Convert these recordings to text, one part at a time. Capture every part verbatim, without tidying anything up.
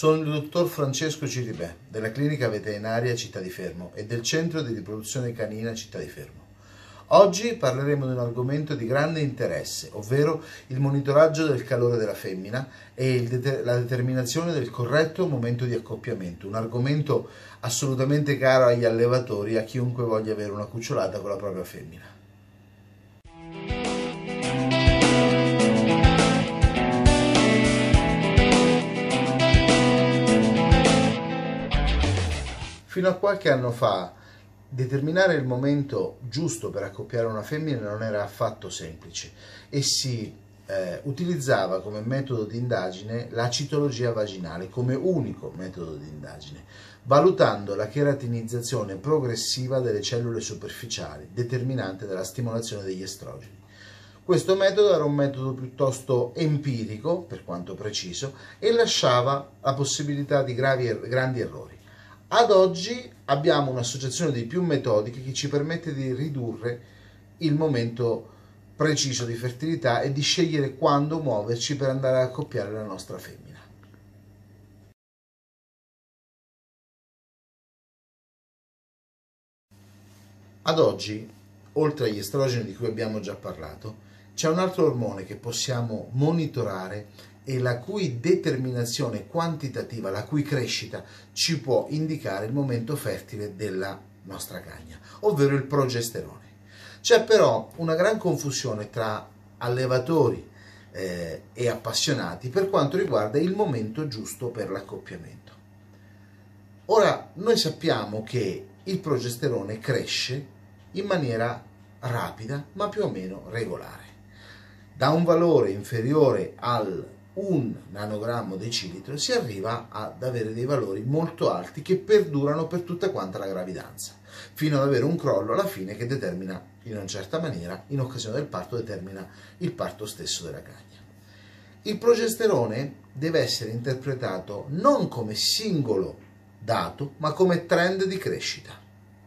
Sono il dottor Francesco Ciribè della Clinica Veterinaria Città di Fermo e del Centro di Riproduzione Canina Città di Fermo. Oggi parleremo di un argomento di grande interesse, ovvero il monitoraggio del calore della femmina e il det- la determinazione del corretto momento di accoppiamento, un argomento assolutamente caro agli allevatori e a chiunque voglia avere una cucciolata con la propria femmina. Fino a qualche anno fa determinare il momento giusto per accoppiare una femmina non era affatto semplice e si eh, utilizzava come metodo di indagine la citologia vaginale come unico metodo di indagine, valutando la cheratinizzazione progressiva delle cellule superficiali, determinante dalla stimolazione degli estrogeni. Questo metodo era un metodo piuttosto empirico, per quanto preciso, e lasciava la possibilità di gravi, grandi errori. Ad oggi abbiamo un'associazione di più metodiche che ci permette di ridurre il momento preciso di fertilità e di scegliere quando muoverci per andare a accoppiare la nostra femmina. Ad oggi, oltre agli estrogeni di cui abbiamo già parlato, c'è un altro ormone che possiamo monitorare e la cui determinazione quantitativa, la cui crescita ci può indicare il momento fertile della nostra cagna, ovvero il progesterone. C'è però una gran confusione tra allevatori eh, e appassionati per quanto riguarda il momento giusto per l'accoppiamento. Ora, noi sappiamo che il progesterone cresce in maniera rapida ma più o meno regolare. Da un valore inferiore al un nanogrammo decilitro si arriva ad avere dei valori molto alti che perdurano per tutta quanta la gravidanza, fino ad avere un crollo alla fine che determina, in una certa maniera, in occasione del parto, determina il parto stesso della cagna. Il progesterone deve essere interpretato non come singolo dato, ma come trend di crescita.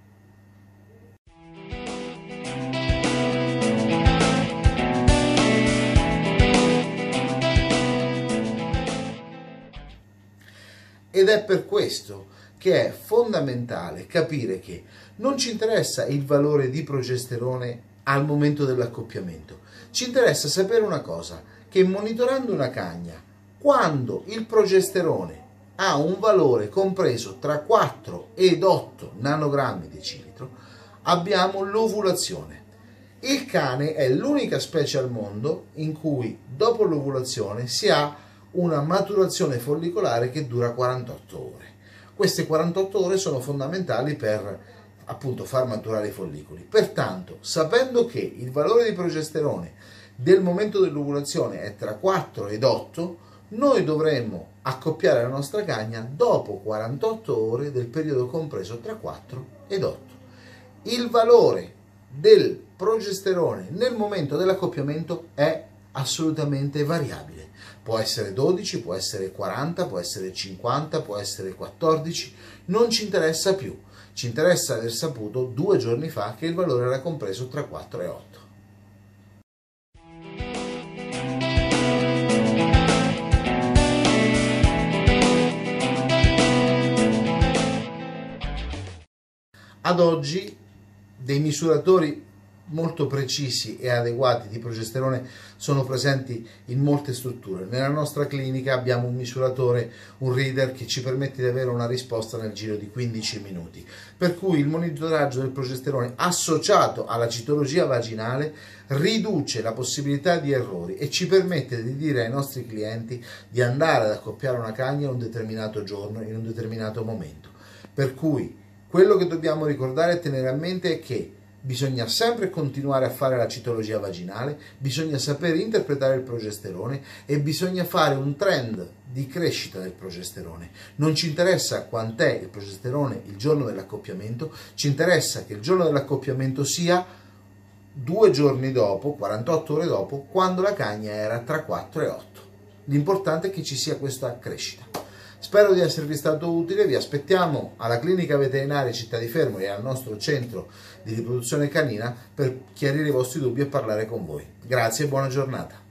Ed è per questo che è fondamentale capire che non ci interessa il valore di progesterone al momento dell'accoppiamento, ci interessa sapere una cosa, che monitorando una cagna, quando il progesterone ha un valore compreso tra quattro ed otto nanogrammi decilitro, abbiamo l'ovulazione. Il cane è l'unica specie al mondo in cui dopo l'ovulazione si ha una maturazione follicolare che dura quarantotto ore. Queste quarantotto ore sono fondamentali per appunto far maturare i follicoli. Pertanto, sapendo che il valore di progesterone del momento dell'ovulazione è tra quattro ed otto, noi dovremmo accoppiare la nostra cagna dopo quarantotto ore del periodo compreso tra quattro ed otto. Il valore del progesterone nel momento dell'accoppiamento è assolutamente variabile. Può essere dodici, può essere quaranta, può essere cinquanta, può essere quattordici, non ci interessa più. Ci interessa aver saputo due giorni fa che il valore era compreso tra quattro e otto. Ad oggi dei misuratori molto precisi e adeguati di progesterone sono presenti in molte strutture. Nella nostra clinica abbiamo un misuratore, un reader che ci permette di avere una risposta nel giro di quindici minuti, per cui il monitoraggio del progesterone associato alla citologia vaginale riduce la possibilità di errori e ci permette di dire ai nostri clienti di andare ad accoppiare una cagna in un determinato giorno, in un determinato momento. Per cui quello che dobbiamo ricordare e tenere a mente è che bisogna sempre continuare a fare la citologia vaginale, bisogna sapere interpretare il progesterone e bisogna fare un trend di crescita del progesterone. Non ci interessa quant'è il progesterone il giorno dell'accoppiamento, ci interessa che il giorno dell'accoppiamento sia due giorni dopo, quarantotto ore dopo, quando la cagna era tra quattro e otto. L'importante è che ci sia questa crescita. Spero di esservi stato utile, vi aspettiamo alla Clinica Veterinaria Città di Fermo e al nostro centro di riproduzione canina per chiarire i vostri dubbi e parlare con voi. Grazie e buona giornata.